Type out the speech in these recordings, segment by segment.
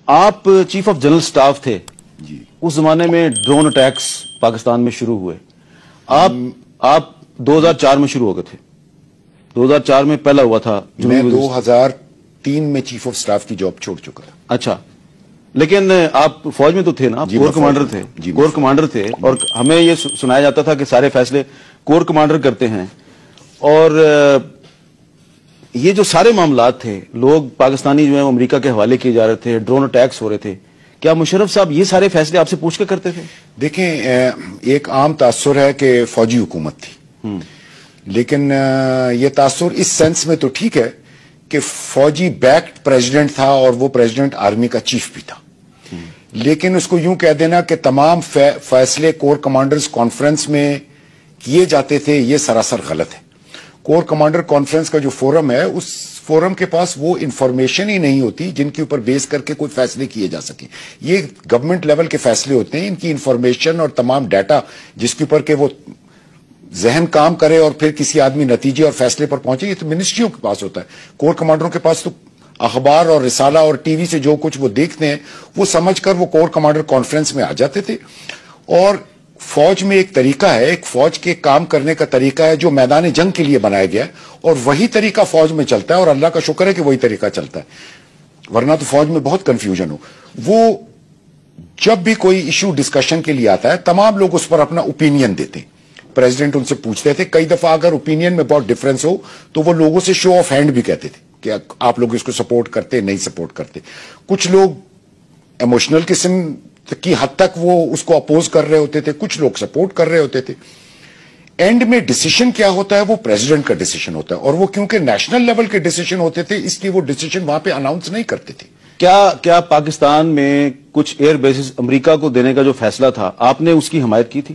آپ chief of general staff تھے جی. اس زمانے میں ڈرون اٹیکس پاکستان میں شروع ہوئے. آپ 2004 میں شروع ہو گئے تھے. 2004 میں پہلا ہوا تھا. میں 2003 میں چیف آف سٹاف کی جاب چھوڑ چکا تھا. اچھا, لیکن آپ فوج میں تو تھے نا, کور کمانڈر تھے. کور کمانڈر تھے اور ہمیں یہ سنایا جاتا تھا کہ سارے فیصلے کور کمانڈر کرتے ہیں. اور یہ جو سارے معاملات تھے, لوگ پاکستانی جو ہیں امریکہ کے حوالے کیے جا رہے تھے, ڈرون اٹیکس ہو رہے تھے, کیا مشرف صاحب یہ سارے فیصلے آپ سے پوچھ کے کرتے تھے؟ دیکھیں, ایک عام تاثر ہے کہ فوجی حکومت تھی, لیکن یہ تاثر اس سینس میں تو ٹھیک ہے کہ فوجی بیکڈ پریزیڈنٹ تھا اور وہ پریزیڈنٹ آرمی کا چیف بھی تھا. لیکن اس کو یوں کہہ دینا کہ تمام فیصلے کور کمانڈرز کانفرنس میں کیے جاتے تھے, یہ سراسر غلط ہے. کور کمانڈر کانفرنس کا جو فورم ہے, اس فورم کے پاس وہ انفارمیشن ہی نہیں ہوتی جن کے اوپر بیس کر کے کوئی فیصلے کیے جا سکیں. یہ گورنمنٹ لیول کے فیصلے ہوتے ہیں, ان کی انفارمیشن اور تمام ڈیٹا جس کے اوپر کہ وہ ذہن کام کرے اور پھر کسی آدمی نتیجے اور فیصلے پر پہنچے, یہ تو منسٹریوں کے پاس ہوتا ہے. کور کمانڈروں کے پاس تو اخبار اور رسالہ اور ٹی وی سے جو کچھ وہ دیکھتے ہیں وہ سمجھ کر وہ کور کمانڈر کانفرنس میں آ جاتے تھے. اور فوج میں ایک طریقہ ہے, ایک فوج کے کام کرنے کا طریقہ ہے جو میدان جنگ کے لیے بنایا گیا ہے, اور وہی طریقہ فوج میں چلتا ہے, اور اللہ کا شکر ہے کہ وہی طریقہ چلتا ہے, ورنہ تو فوج میں بہت کنفیوژن ہو. وہ جب بھی کوئی ایشو ڈسکشن کے لیے آتا ہے, تمام لوگ اس پر اپنا اوپینین دیتے ہیں. پریزیڈنٹ ان سے پوچھتے تھے, کئی دفعہ اگر اوپینین میں بہت ڈفرنس ہو تو وہ لوگوں سے شو آف ہینڈ بھی کہتے تھے کہ آپ لوگ اس کو سپورٹ کرتے نہیں سپورٹ کرتے. کچھ لوگ ایموشنل قسم کی حد تک وہ اس کو اپوز کر رہے ہوتے تھے, کچھ لوگ سپورٹ کر رہے ہوتے تھے. اینڈ میں ڈیسیشن کیا ہوتا ہے, وہ پریزیڈنٹ کا ڈیسیشن ہوتا ہے, اور وہ کیونکہ نیشنل لیول کے ڈیسیشن ہوتے تھے اس لیے وہ ڈیسیشن وہاں پہ اناؤنس نہیں کرتے تھے. کیا پاکستان میں کچھ ایئر بیسز امریکہ کو دینے کا جو فیصلہ تھا, آپ نے اس کی حمایت کی تھی؟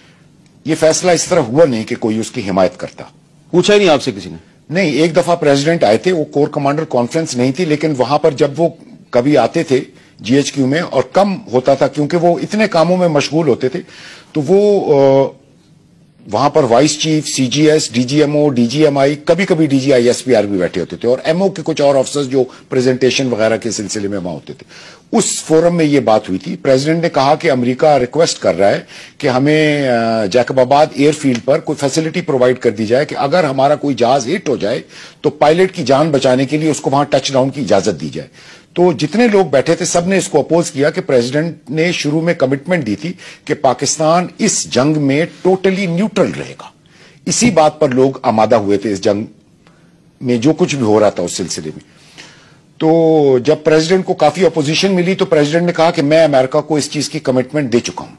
یہ فیصلہ اس طرح ہوا نہیں کہ کوئی اس کی حمایت کرتا. پوچھا ہی نہیں آپ سے کسی نے؟ نہیں, ایک دفعہ پریزیڈنٹ آئے تھے, وہ کور کمانڈر کانفرنس نہیں تھی, لیکن وہاں پر جب وہ کبھی آتے تھے جی ایچ کیو میں, اور کم ہوتا تھا کیونکہ وہ اتنے کاموں میں مشغول ہوتے تھے, تو وہ وہاں پر vice chief, C G S, D G M O, D G M I, کبھی کبھی D G I S P R بھی بیٹھے ہوتے تھے, اور ایم او کے کچھ اور افسر جو پریزنٹیشن وغیرہ کے سلسلے میں وہاں ہوتے تھے. اس فورم میں یہ بات ہوئی تھی. پریزیڈنٹ نے کہا کہ امریکہ ریکویسٹ کر رہا ہے کہ ہمیں جیکب آباد ایئر فیلڈ پر کوئی فیسلٹی پرووائڈ کر دی جائے کہ اگر ہمارا کوئی جہاز ہٹ ہو جائے تو پائلٹ کی جان بچانے کے لیے اس کو وہاں ٹچ ڈاؤن کی اجازت دی جائے. تو جتنے لوگ بیٹھے تھے سب نے اس کو اپوز کیا کہ پریزیڈنٹ نے شروع میں کمٹمنٹ دی تھی کہ پاکستان اس جنگ میں ٹوٹلی نیوٹرل رہے گا. اسی بات پر لوگ آمادہ ہوئے تھے اس جنگ میں, جو کچھ بھی ہو رہا تھا اس سلسلے میں. تو جب پریزیڈنٹ کو کافی اپوزیشن ملی تو پریزیڈنٹ نے کہا کہ میں امریکہ کو اس چیز کی کمٹمنٹ دے چکا ہوں.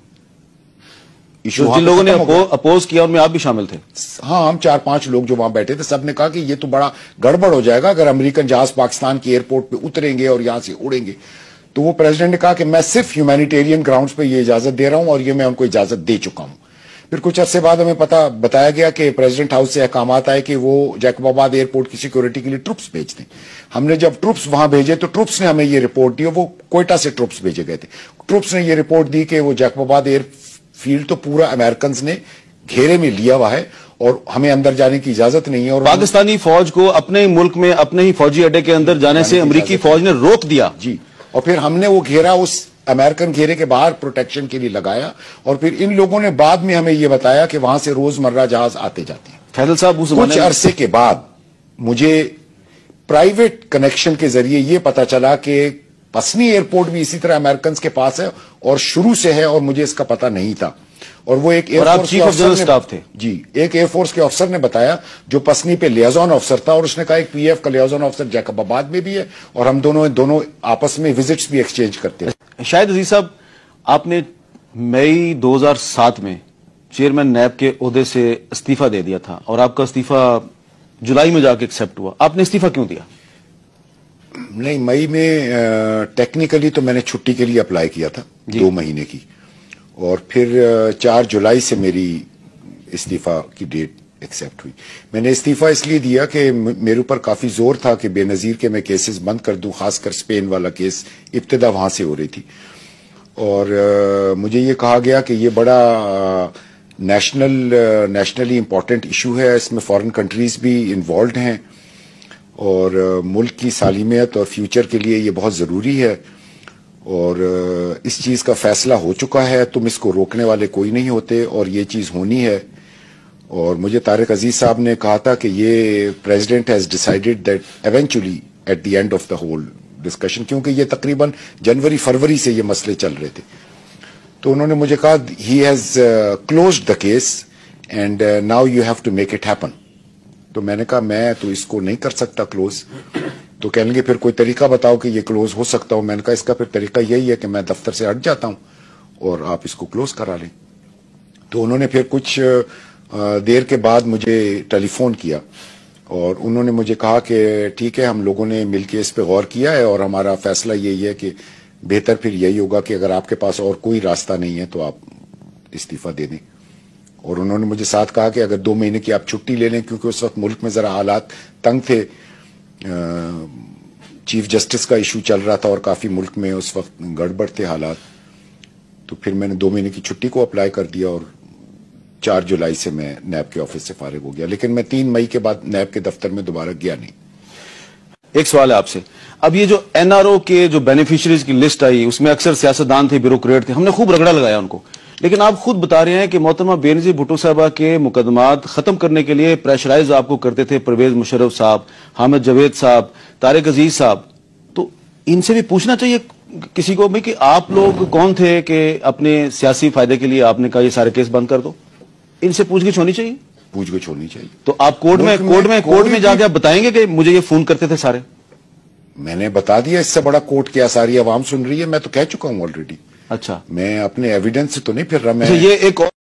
جن لوگوں نے اپوز کیا ان میں آپ بھی شامل تھے؟ ہاں, ہم 4-5 لوگ جو وہاں بیٹھے تھے, سب نے کہا کہ یہ تو بڑا گڑبڑ ہو جائے گا اگر امریکن جہاز پاکستان کی ایئرپورٹ پہ اتریں گے اور یہاں سے اڑیں گے. تو وہ پریزیڈنٹ نے کہا کہ میں صرف ہیومینیٹیرین گراؤنڈز پہ یہ اجازت دے رہا ہوں, اور یہ میں ان کو اجازت دے چکا ہوں. پھر کچھ عرصے بعد ہمیں بتایا گیا کہ پریزیڈنٹ ہاؤس سے احکامات آئے کہ وہ جیکب آباد ایئرپورٹ کی سیکیورٹی کے لیے ٹروپس بھیج دیں. ہم نے جب ٹروپس وہاں بھیجے تو ٹروپس نے ہمیں یہ رپورٹ دی, وہ کوئٹہ سے ٹروپس بھیجے گئے تھے. ٹروپس نے یہ رپورٹ دی کہ وہ جیکب آباد ایئر فیلڈ تو پورا امریکنز نے گھیرے میں لیا ہوا ہے اور ہمیں اندر جانے کی اجازت نہیں ہے. اور پاکستانی فوج کو اپنے ملک میں اپنے ہی فوجی اڈے کے اندر جانے سے امریکی فوج نے روک دیا. جی, اور پھر ہم نے وہ گھیرا اس امریکن گھیرے کے باہر پروٹیکشن کے لیے لگایا, اور پھر ان لوگوں نے بعد میں ہمیں یہ بتایا کہ وہاں سے روزمرہ جہاز آتے جاتے ہیں. فیصل صاحب, کچھ عرصے کے بعد مجھے پرائیویٹ کنیکشن کے ذریعے یہ پتا چلا کہ پسنی ایئرپورٹ بھی اسی طرح امریکنز کے پاس ہے اور شروع سے ہے, اور مجھے اس کا پتا نہیں تھا. اور وہ ایک air force chief of general staff تھے؟ جی, ایک ایئر فورس کے افسر نے بتایا جو پسنی پہ لیازون افسر تھا, اور اس نے کہا ایک پی ایف کا لیازون افسر جیکب آباد میں بھی ہے, اور ہم دونوں آپس میں وزٹس بھی ایکسچینج کرتے ہیں. شاہد عزیز صاحب, آپ نے مئی 2007 میں چیئرمین نیب کے عہدے سے استعفیٰ دے دیا تھا, اور آپ کا استعفیٰ جولائی میں جا کے ایکسپٹ ہوا. آپ نے استعفیٰ کیوں دیا؟ نہیں, مئی میں ٹیکنیکلی تو میں نے چھٹی کے لیے اپلائی کیا تھا 2 مہینے کی, اور پھر 4 جولائی سے میری استعفیٰ کی ڈیٹ ایکسپٹ ہوئی. میں نے استعفیٰ اس لیے دیا کہ میرے اوپر کافی زور تھا کہ بے نظیر کے میں کیسز بند کر دوں, خاص کر اسپین والا کیس ابتدا وہاں سے ہو رہی تھی, اور مجھے یہ کہا گیا کہ یہ بڑا نیشنلی امپورٹنٹ ایشو ہے, اس میں فارن کنٹریز بھی انوالوڈ ہیں, اور ملک کی سالمیت اور فیوچر کے لیے یہ بہت ضروری ہے, اور اس چیز کا فیصلہ ہو چکا ہے, تم اس کو روکنے والے کوئی نہیں ہوتے, اور یہ چیز ہونی ہے. اور مجھے طارق عزیز صاحب نے کہا تھا کہ یہ president has decided that eventually at the end of the whole discussion, کیونکہ یہ تقریباً جنوری فروری سے یہ مسئلے چل رہے تھے, تو انہوں نے مجھے کہا he has closed the case and now you have to make it happen. تو میں نے کہا میں تو اس کو نہیں کر سکتا کلوز. تو کہنے لگے پھر کوئی طریقہ بتاؤ کہ یہ کلوز ہو سکتا ہو. میں نے کہا اس کا پھر طریقہ یہی ہے کہ میں دفتر سے ہٹ جاتا ہوں اور آپ اس کو کلوز کرا لیں. تو انہوں نے پھر کچھ دیر کے بعد مجھے ٹیلی فون کیا اور انہوں نے مجھے کہا کہ ٹھیک ہے, ہم لوگوں نے مل کے اس پہ غور کیا ہے اور ہمارا فیصلہ یہی ہے کہ بہتر پھر یہی ہوگا کہ اگر آپ کے پاس اور کوئی راستہ نہیں ہے تو آپ استعفیٰ دے دیں. اور انہوں نے مجھے ساتھ کہا کہ اگر 2 مہینے کی آپ چھٹی لے لیں, کیونکہ اس وقت ملک میں ذرا حالات تنگ تھے, چیف جسٹس کا ایشو چل رہا تھا اور کافی ملک میں اس وقت گڑبڑ تھے حالات. تو پھر میں نے 2 مہینے کی چھٹی کو اپلائی کر دیا اور 4 جولائی سے میں نیب کے آفس سے فارغ ہو گیا, لیکن میں 3 مئی کے بعد نیب کے دفتر میں دوبارہ گیا نہیں. ایک سوال ہے آپ سے, اب یہ جو این آر او کے جو بینیفیشریز کی لسٹ آئی اس میں اکثر سیاستدان تھے, بیوروکریٹ تھے, ہم نے خوب رگڑا لگایا ان کو, لیکن آپ خود بتا رہے ہیں کہ محترمہ بینظیر بھٹو صاحبہ کے مقدمات ختم کرنے کے لیے پریشرائز آپ کو کرتے تھے پرویز مشرف صاحب, حامد جاوید صاحب, طارق عزیز صاحب. تو ان سے بھی پوچھنا چاہیے کسی کو کہ آپ لوگ کون تھے کہ اپنے سیاسی فائدے کے لیے آپ نے کہا یہ سارے کیس بند کر دو. ان سے پوچھ گچھ ہونی چاہیے, پوچھ گچھ ہونی چاہیے. تو آپ کورٹ میں جا کے آپ بتائیں گے کہ مجھے یہ فون کرتے تھے سارے؟ میں نے بتا دیا, اس سے بڑا کورٹ کیا, ساری عوام سن رہی ہے, میں تو کہہ چکا ہوں آلریڈی. اچھا, میں اپنے ایویڈنس سے تو نہیں پھر رہا. میں یہ ایک